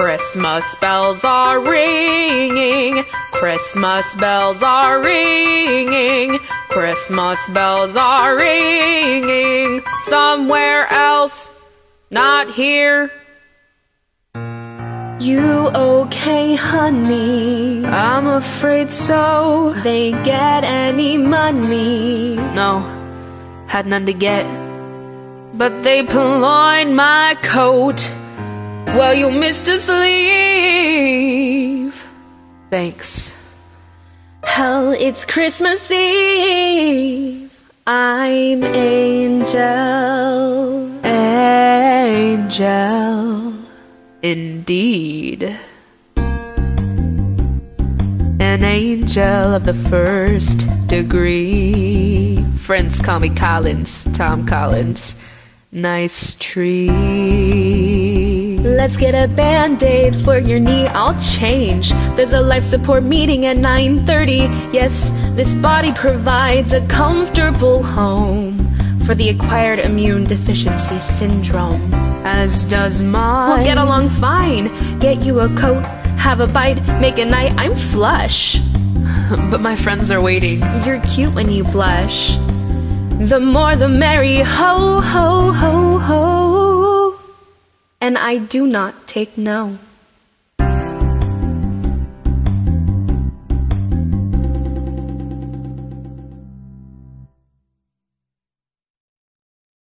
Christmas bells are ringing. Christmas bells are ringing. Christmas bells are ringing. Somewhere else, not here. You okay, honey? I'm afraid so. They get any money? No, had none to get. But they purloined my coat. Well, you missed a sleeve. Thanks. Hell, it's Christmas Eve. I'm Angel. Angel. Indeed. An angel of the first degree. Friends call me Collins, Tom Collins. Nice tree. Let's get a band-aid for your knee. I'll change. There's a life support meeting at 9:30. Yes, this body provides a comfortable home for the acquired immune deficiency syndrome. As does mine. We'll get along fine. Get you a coat, have a bite, make a night. I'm flush. But my friends are waiting. You're cute when you blush. The more the merry, ho, ho, ho, ho. And I do not take no.